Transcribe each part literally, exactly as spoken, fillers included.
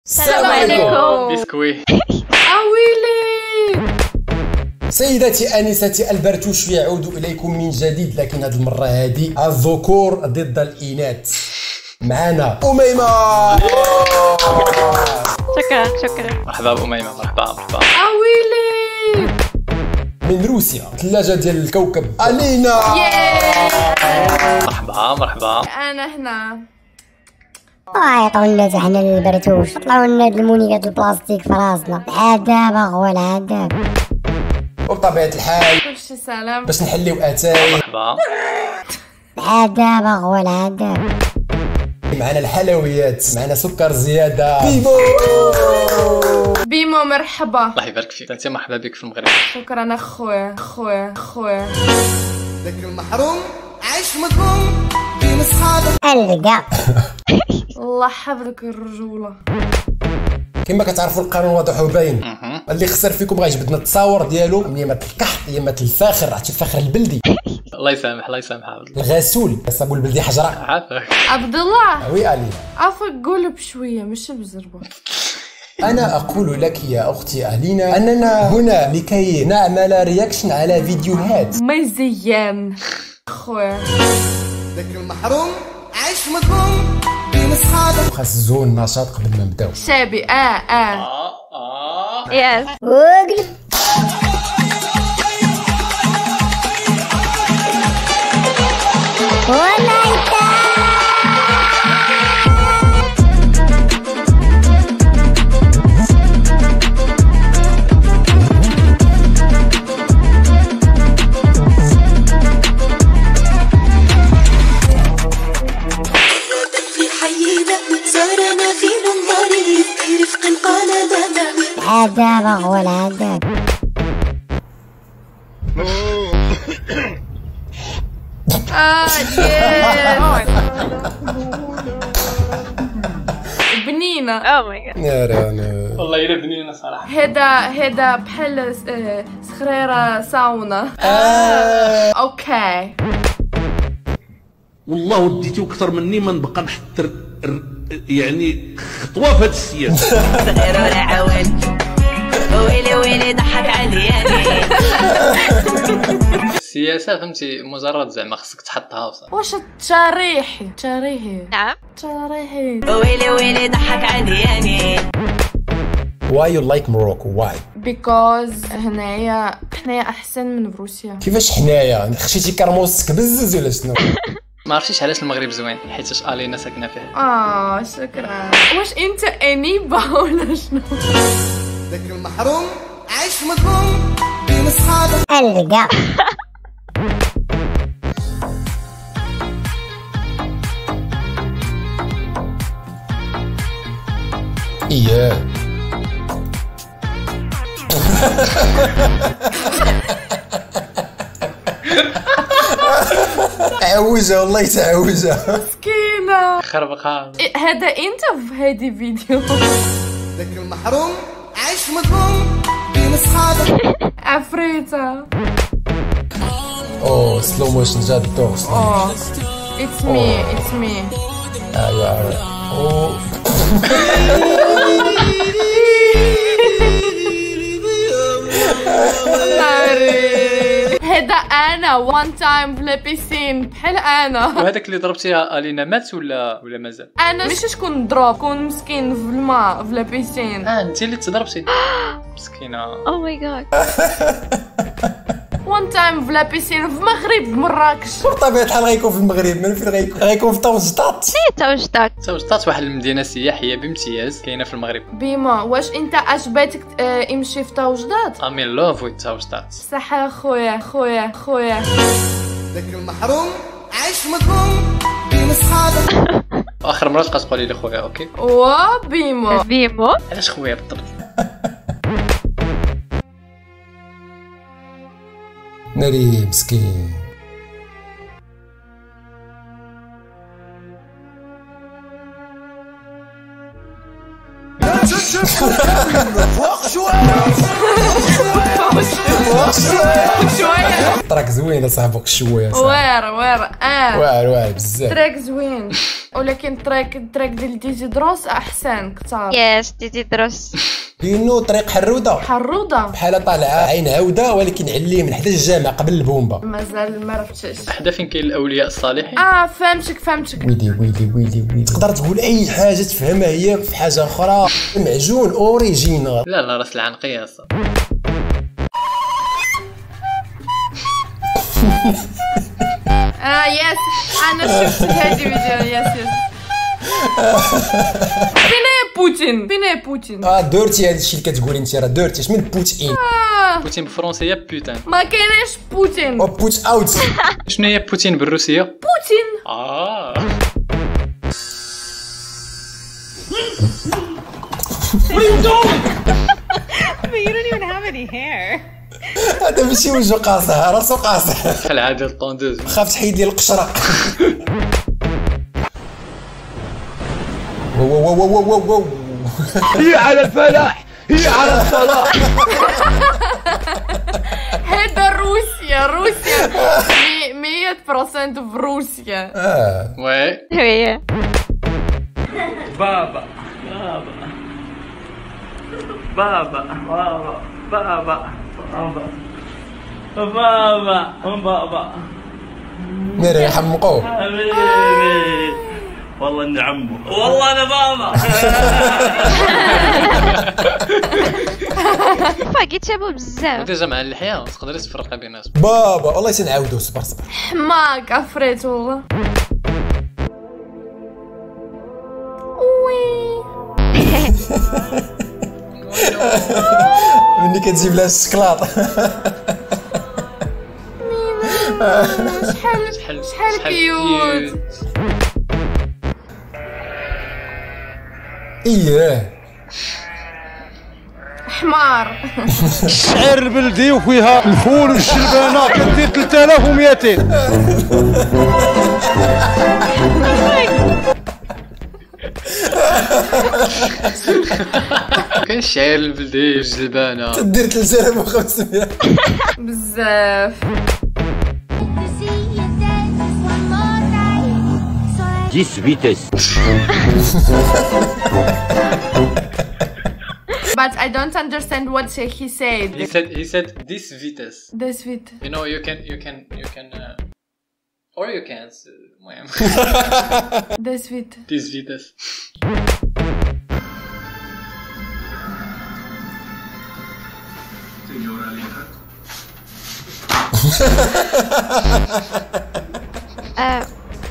السلام عليكم. بسكوي. اويلي. سيداتي انساتي البرتوش يعود اليكم من جديد، لكن هذه المره هذه الذكور ضد الاناث. معنا اميمه. شكرا شكرا. مرحبا بأميمة. مرحبا مرحبا. اويلي. من روسيا، ثلاجه ديال الكوكب، الينا. مرحبا مرحبا. انا هنا. عيطوا لنا تحنا البرتوش، طلعوا لنا المونيكات البلاستيك في راسنا. العذاب اغوى العذاب. وبطبيعه الحال كلشي سلام باش نحليو اتاي، مرحبا. العذاب اغوى العذاب. معنا الحلويات، معنا سكر زياده. بيمو بيمو مرحبا. الله يبارك فيك. انت مرحبا بك في المغرب. شكرا اخويا اخويا اخويا. ذاك المحروم عايش مظلوم بين صحابه. القى الله يحفظك الرجوله. كما كتعرفوا القانون واضح وباين. اها. اللي خسر فيكم غيجبدنا التصاور ديالو، من يمه الكحط يمه الفاخر، عرفتي الفاخر البلدي. الله يسامح الله يسامح عبد الله. الغسول صابو البلدي حجره. عافاك. عبد الله وي الي. عفاك قول بشويه مش بزربه. أنا أقول لك يا أختي ألينا أننا هنا لكي نعمل رياكشن على فيديوهات. مزيان خويا. ذاك المحروم عايش مظلوم بين صحابه. خاص الزون النشاط قبل ما نبداو. شابي اه اه اه اه. يس. وقلب ولا العذاب اغوى العذاب. اه يس. بنينة. او ماي جاد. يا رانا والله الا بنينه صراحه. هذا هذا بحال آه، صخريرة ساونا. آه. اوكي. والله وديتو اكثر مني ما نبقى نحط ر- ر- يعني خطوه في هذه السياسه. صغير ولا عوان ويلي ويلي ضحك عليا. السياسه فهمتي مجرد زعما خصك تحطها وصافي. واش تشاريحي تشاريحي نعم. تشاريحي. ويلي ويلي ضحك عليا. Why you like Morocco? Why؟ بيكوز هنايا حنايا احسن من بروسيا. كيفاش حنايا خشيتي كرموس بزز ولا شنو؟ ما عرفتيش علاش المغرب زوين، حيتاش الينا ساكنه فيه. اه شكرا. واش انت انيبا ولا شنو؟ ذاك المحروم عايش مظلوم بين صحابه. القى اياه. عوجة والله تعوجة. مسكينة. خربقه. إيه، هذا انت في هذه فيديو. ذاك المحروم عايش مظلوم بين صحابه. عفريتة. اوه سلو موشن جاد الدوغ. اه اتس مي اتس مي. ايوا اوه هذا انا وان تايم في لابيسين بحال انا. وهذاك اللي ضربتيها الينا مات ولا ولا مازال؟ انا ماشي شكون نضرب، كون مسكين في الماء في لابيسين. اه انت اللي تضربتي. مسكينه. او ماي جاد. وان تايم في لابيسين في المغرب في مراكش. بطبيعة الحال غيكون في المغرب، من فين غيكون؟ غيكون في طنجطات. توجدك. توجدات واحد المدينه سياحيه بامتياز كاينه في المغرب. بيما واش انت عجبتك آه، امشي في توجدات؟ امين لوف ويت توجدات. صح خويا خويا خويا. ذاك المحروم عايش مظلوم بين صحابه. اخر مره تبقى تقولي لي خويا اوكي. وا بيما. بيمو. علاش خويا بالضبط؟ ناري مسكين. فوق شويه. شويه تراك زوين صاحبك شويه وير وير اه واعر واعر بزاف. تراك زوين ولكن تراك التراك ديال ديجي دروس احسن كثر. يس ديجي دروس كاينو طريق حروده حروده بحال طالعه عين عوده ولكن عليه من حدا الجامع قبل البومبا. مازال ما عرفتش. حدا فين كاين الاولياء الصالحين. اه فهمتك فهمتك. ويلي ويلي ويلي ويلي تقدر تقول اي حاجه تفهمها هي في حاجه اخرى. معجون اوريجينال. لا لا راس العنقيه اصلا. اه يس انا شفت هذه فيديو يس يس. فين هي بوتين فين هي بوتين. اه درتي هذا الشيء اللي كتقولي انت راه درتي اش من بوتين. آه. بوتين بالفرنسيه بوتين. ما كايناش بوتين. او بوت اوت. شنو هي بوتين بالروسيه؟ بوتين. اه هذا ماشي وجهه قاصح راسو قاصح. بحال عاده الطوندوز. خاف تحيد لي القشره. واو واو واو واو واو. هي على الفلاح هي على الصلاح. هذا روسيا روسيا مية بالمية في روسيا. اه وي هي بابا بابا بابا بابا بابا بابا بابا ناري يحمقوه. حبيبي والله اني عمو والله انا بابا. فاقيت شابو بزاف. ديجا مع اللحيه ما تقدريش تفرقي بيناتهم. بابا والله تنعاودو صبر صبر. حماق عفريت والله. وي مني كتجيب لها الشكلاط. شحال شحال كيوت. اييه حمار. الشعير البلدي وفيها الفول والشلبانه كدير ثلاثة آلاف ومئتين. كاين الشعير البلدي الجلبانه تدير ثلاثة آلاف وخمسمية. بزاف. dix vitesses. But I don't understand what he said. He said he said this Vitas. This fit. You know you can you can you can uh, or you can't. المهم. This fit. This Vitas. آه.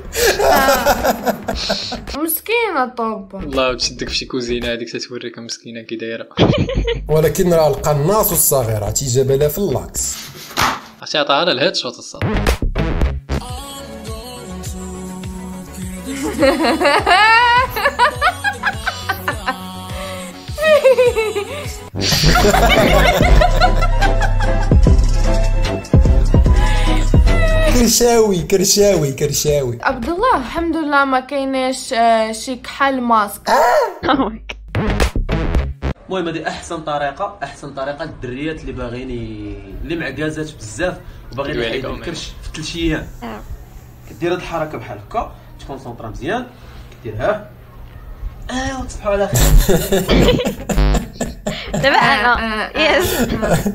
مسكينة طب. والله تشدك فشي كوزينه هذيك تتوريك مسكينه كي دايره. ولكن راه القناص الصغيره تيجاب لها في اللاكس. عرفتي عطاها على الهيد شوت الصاد. كرشاوي كرشاوي كرشاوي. عبد الله الحمد لله ما كايناش شي كحل ماسك. المهم هذه احسن طريقه احسن طريقه للدريات اللي باغيين اللي معكازات بزاف وباغيين يحيدوا الكرش في ثلاث ايام. كدير هاد الحركه بحال هكا تكونسونطرا مزيان كديرها اه وتصبحوا على خير. دابا انا يس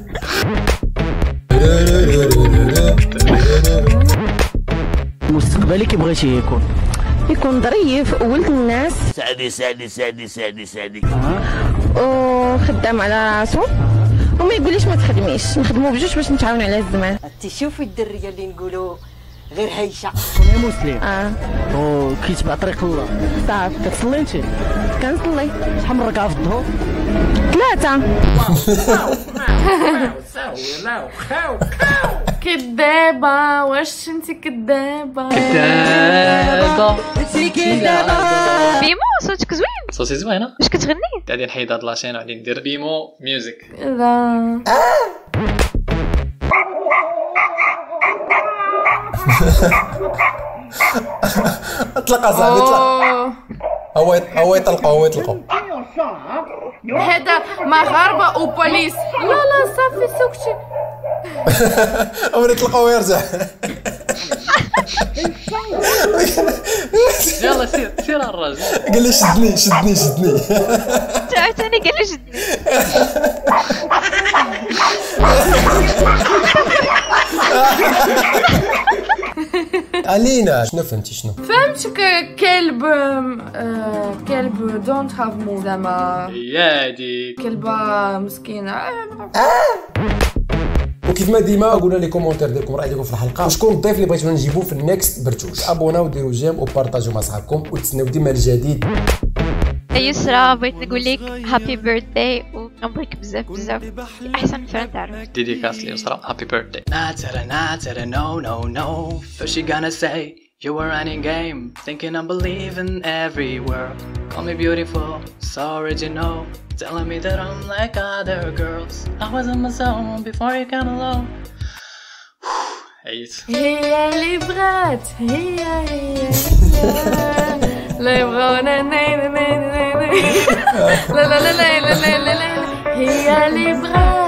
مستقبلي كي بغيتيه يكون يكون ظريف ولد الناس سعدي سعدي سعدي سعدي سعدي وخدام على راسو وما يقوليش ما تخدميش نخدموا بجوج باش نتعاونوا على الزمان. تشوفي الدريه اللي نقولوا غير هيشه انا مسلم اه وكيتبع طريق الله صافي. كتصلي انت؟ كنصلي. شحال من ركعه في الظهر؟ ثلاثه. كدابه واش انت كدابه كدابه بيمو صوتك زوين. صوتي زوينه. واش كتغني؟ غادي نحيد هاد لاشين وغادي ندير بيمو ميوزك. لا اطلق اصاحبي اطلق. هو هو يطلقوا هو يطلقوا. هذا مغاربه وبوليس. لا لا صافي سكتي. أمري تلقاو يرجع. يلا سير سير الراجل. قال لي شدني شدني شدني. عاوتاني قال لي شدني. علينا شنو فهمتي شنو؟ فهمت كلب كلب دونت هاف مو زعما يا هادي كلبه مسكينه. وكيف ما ديما قلنا لي كومونتير ديالكم راي ديالكم في الحلقه وشكون الضيف اللي بغيتونا نجيبو في النكست برتوش. ابوناو وديروا جيم وبارطاجيو مع صحابكم وتسناو ديما الجديد. يسرا بغيت نقول لك هابي بيرثداي ونبغيك بزاف بزاف احسن فران تعرف. ديديكاس ليسرا هابي بيرثداي. ناترا ناترا نو نو نو first she gonna say you were running game thinking I'm believing every word. Call me beautiful so original telling me that I'm like other girls. I was in my zone before you came along. عييت. هي اللي بغات هي هي لا يبغونا لا لا لا لا لا لا لا هي اللي بغات